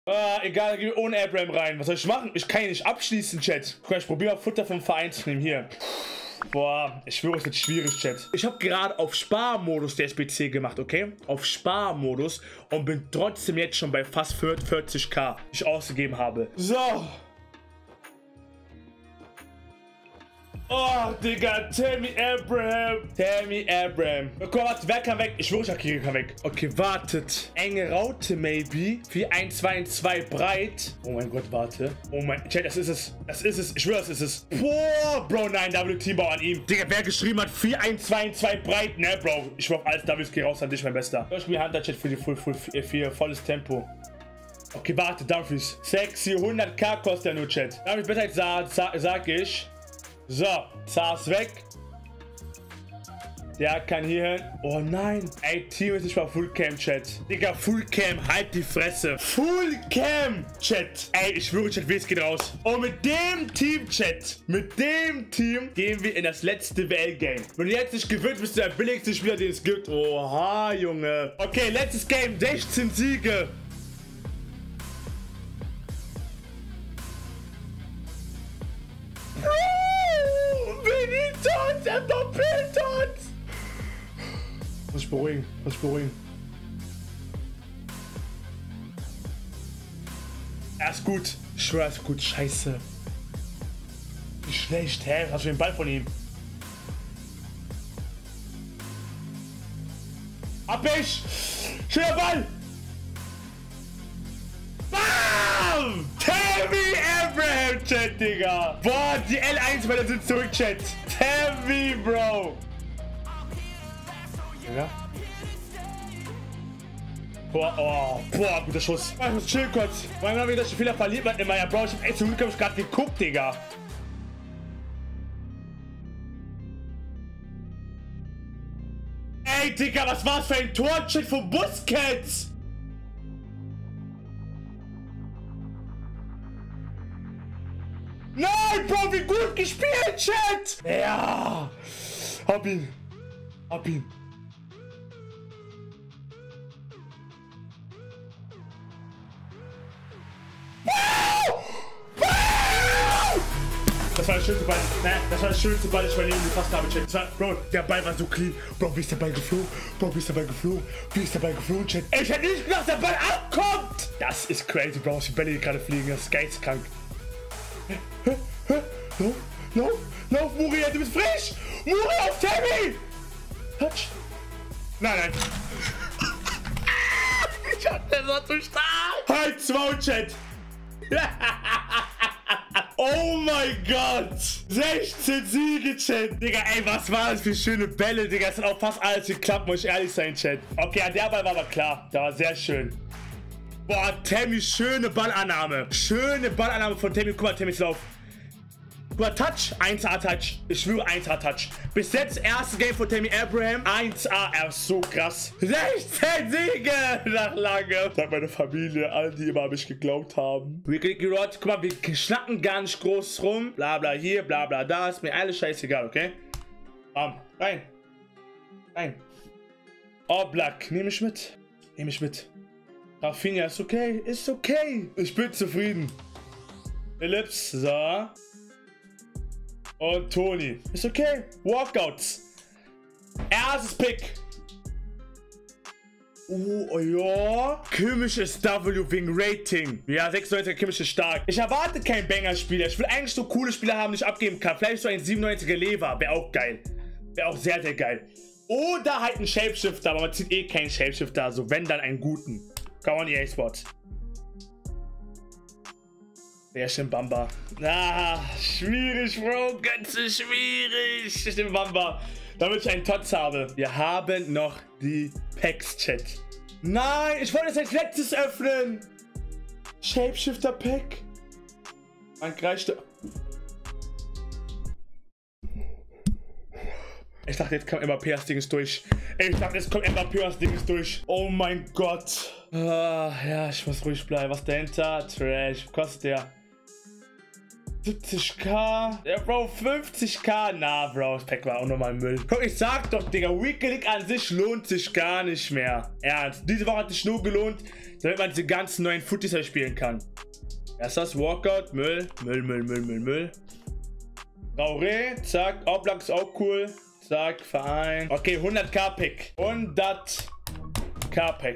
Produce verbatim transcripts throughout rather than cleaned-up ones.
Ah, egal, geh ohne Abraham rein. Was soll ich machen? Ich kann ihn nicht abschließen, Chat. Guck mal, ich probiere mal Futter vom Verein zu nehmen. Hier. Boah, ich schwöre, es wird schwierig, Chat. Ich habe gerade auf Sparmodus der S B C gemacht, okay? Auf Sparmodus und bin trotzdem jetzt schon bei fast vierzig K, die ich ausgegeben habe. So. Oh, Digga, Tammy Abraham. Tammy Abraham. Okay, warte, wer kann weg? Ich schwöre, Shaqiri kann weg. Okay, wartet. Enge Raute, maybe. vier eins zwei eins zwei breit. Oh mein Gott, warte. Oh mein... Chat, das ist es. Das ist es. Ich schwöre, das ist es. Boah, Bro, nein, W Teambau an ihm. Digga, wer geschrieben hat vier eins zwei eins zwei breit, ne, Bro? Ich schwöre, alles W G raus an dich, mein Bester. Ich spiele Hunter, Chat, für die Full, Full, vier, volles Tempo. Okay, warte, Dumfries. Sexy, hundert K kostet der nur, Chat. Dumfries besser als sag, sag, sag ich. So, Zar ist weg. Der kann hier hin. Oh nein. Ey, Team ist nicht mal Fullcam, Chat. Digga, Fullcam, halt die Fresse. Fullcam, Chat. Ey, ich schwöre, Chat, wie es geht raus. Und mit dem Team, Chat, mit dem Team gehen wir in das letzte W L-Game. Wenn du jetzt nicht gewinnt, bist du der billigste Spieler, den es gibt. Oha, Junge. Okay, letztes Game, sechzehn Siege. Mbappé tot! Muss ich beruhigen, muss ich beruhigen. Er ist gut. Ich schwöre, er ist gut. Scheiße. Wie schlecht, hä? Hast du den Ball von ihm? Hab ich! Schöner Ball! Bam! Tammy Abraham, Chat, Digga! Boah, die L eins, weil er sind zurück, Chat. Tammy, Bro! Ja. Boah, oh, boah, guter Schuss. Ich muss chillen kurz. Weil man wieder Spieler verliert man immer. Ja, Bro, ich hab echt zum Glück hab ich gerade geguckt, Digga. Ey, Digga, was war's für ein Tor, Chat, von Busquets? Nein, Bro, wie gut gespielt, Chat! Ja! Hab ihn. Hab ihn. Das war der schönste Ball. Ne, das war der schönste Ball, den ich mein Leben gefasst habe, Chat. Das war, Bro, der Ball war so clean. Bro, wie ist der Ball geflogen? Bro, wie ist der Ball geflogen? Wie ist der Ball geflogen, Chat? Ey, ich hätte nicht gedacht, dass der Ball abkommt! Das ist crazy, Bro, was die Bälle gerade fliegen. Das ist geisteskrank. Lauf, lauf, lauf, Muria, du bist frisch! Muria auf Tammy! Touch! Nein, nein. Ich hab den so zu stark! Halt zwei, Chat! Oh mein Gott! sechzehn Siege, Chat! Digga, ey, was war das für schöne Bälle, Digga? Es hat auch fast alles geklappt, muss ich ehrlich sein, Chat. Okay, der Ball war aber klar. Der war sehr schön. Boah, Tammy, schöne Ballannahme. Schöne Ballannahme von Tammy. Guck mal, Tammys Lauf. Guck mal, Touch. eins A Touch. Ich schwöre, eins A Touch. Bis jetzt, erstes Game von Tammy Abraham. eins A, er ist so krass. sechzehn Siege nach lange. Sagt meine Familie, alle, die immer an mich geglaubt haben. Guck mal, wir schnacken gar nicht groß rum. Bla bla hier, bla bla da. Ist mir alles scheißegal, okay? Bam. Rein. Rein. Oh, Black. Nehme ich mit. Nehme ich mit. Rafinha, ist okay, ist okay. Ich bin zufrieden. Phillips, so. Und Toni. Ist okay. Walkouts. Erstes Pick. Oh, ja. Kimmich ist W wegen Rating. Ja, sechsundneunziger Kimmich ist stark. Ich erwarte keinen Banger-Spieler. Ich will eigentlich so coole Spieler haben, die ich abgeben kann. Vielleicht so ein siebenundneunziger Lever. Wäre auch geil. Wäre auch sehr, sehr geil. Oder halt ein Shapeshifter. Aber man zieht eh keinen Shapeshifter. Also wenn, dann einen guten. Come on, E A Sports. Wer ist denn Bamba? Ah, schwierig, Bro. Ganz schwierig. Ich nehme Bamba. Damit ich einen Tots habe. Wir haben noch die Packs, Chat. Nein, ich wollte es als letztes öffnen. Shapeshifter Pack. Man greift. Ich dachte, jetzt kommt Mbappé das Ding ist durch. Ich dachte, jetzt kommt Mbappé das Ding ist durch. Oh mein Gott. Ah, ja, ich muss ruhig bleiben. Was dahinter? Trash. Was kostet der? siebzig K. Ja, Bro, fünfzig K. Na, Bro, das Pack war auch nochmal Müll. Guck, ich sag doch, Digga, Weekly League an sich lohnt sich gar nicht mehr. Ernst. Diese Woche hat sich nur gelohnt, damit man diese ganzen neuen Footies spielen kann. Erst das Walkout, Müll, Müll, Müll, Müll, Müll, Müll. Raure, zack, Oblak ist auch cool. Zack, Verein. Okay, hundert K Pack. hundert K Pack.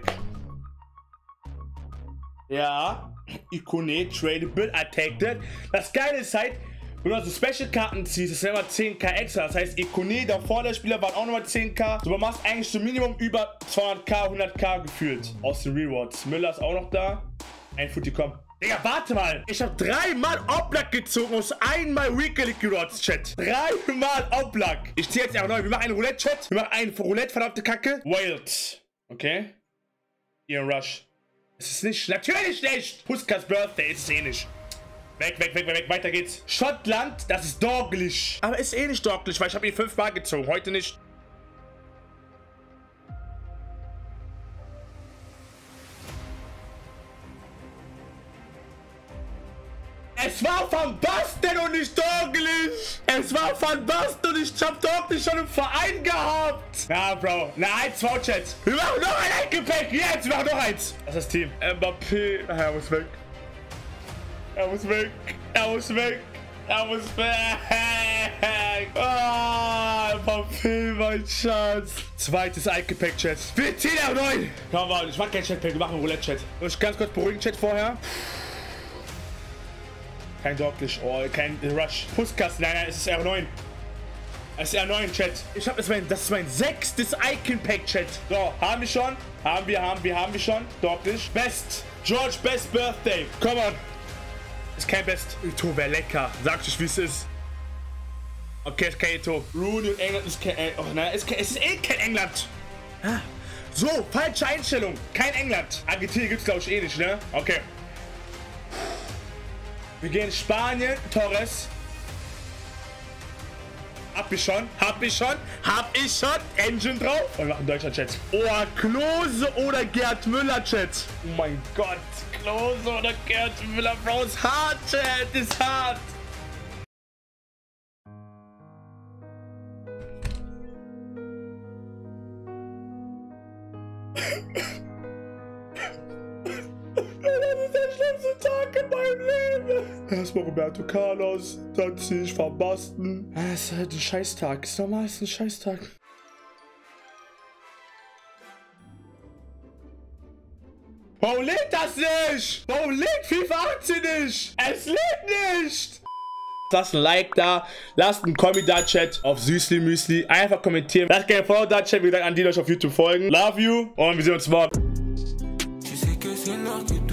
Ja. Ikone, Tradable, Attacked. Das Geile ist halt, wenn du also Special-Karten ziehst, das sind immer zehn K extra. Das heißt, Ikone, davor der Spieler waren auch nochmal zehn K. So, man macht eigentlich so Minimum über zweihundert K, hundert K gefühlt aus den Rewards. Müller ist auch noch da. Ein Footy, komm. Digga, warte mal. Ich habe dreimal Oblak gezogen aus einmal Weekly Rewards, Chat. Dreimal Oblak. Ich ziehe jetzt auch neu. Wir machen einen Roulette-Chat. Wir machen einen Roulette, verdammte Kacke. Wild. Okay. Ian Rush. Es ist nicht, natürlich nicht. Puskas Birthday ist es eh nicht. Weg, weg, weg, weg, weg. Weiter geht's. Schottland, das ist Doglish. Aber ist eh nicht Doglish, weil ich habe ihn fünfmal gezogen. Heute nicht. Es war Van Basten und nicht Doglish. Es war Van Basten und ich hab Doglish schon im Verein gehabt. Ja, Bro. Na, eins, zwei, Chat. Wir machen noch ein Eckgepäck. Jetzt, wir machen noch eins. Das ist das Team. Mbappé. Ach, er muss weg. Er muss weg. Er muss weg. Er muss weg. Ah, Mbappé, mein Schatz. Zweites Eckgepäck, Chat. Wir ziehen auf neun. Komm mal, ich mach kein Chatpack. Wir machen Roulette-Chat. Muss ich ganz kurz beruhigen, Chat, vorher. Kein Doglish, oh, kein Rush. Puskas, nein, nein, es ist R neun. Es ist R neun, Chat. Ich hab, das ist mein, das ist mein sechstes Icon-Pack, Chat. So, haben wir schon. Haben wir, haben wir, haben wir schon. Doglish. Best. George, Best Birthday. Come on. Ist kein Best. Ito wäre lecker. Sag ich, wie es ist. Okay, ist kein Ito. Rooney und England ist kein, oh nein, es ist, es ist eh kein England. Ah. So, falsche Einstellung. Kein England. Argentinien gibt's, glaube ich, eh nicht, ne? Okay. Wir gehen Spanien, Torres. Hab ich schon, hab ich schon, hab ich schon. Engine drauf. Und wir machen Deutschland, Chat. Oh, Klose oder Gerd Müller, Chat. Oh mein Gott, Klose oder Gerd Müller, Bro, ist hart, Chat, ist hart. Das ist der schlimmste Tag in meinem Leben. Erstmal Roberto Carlos, dann ziehe ich Van Basten. Das ist halt ein Scheißtag. Ist normal, ist ein Scheißtag. Warum lädt das nicht? Warum lädt FIFA achtzehn nicht? Es lädt nicht. Lasst ein Like da, lasst einen Kommi da, Chat, auf Süßli Müsli. Einfach kommentieren. Lasst gerne Follow da, Chat, wie gesagt, an die euch auf YouTube folgen. Love you und wir sehen uns morgen.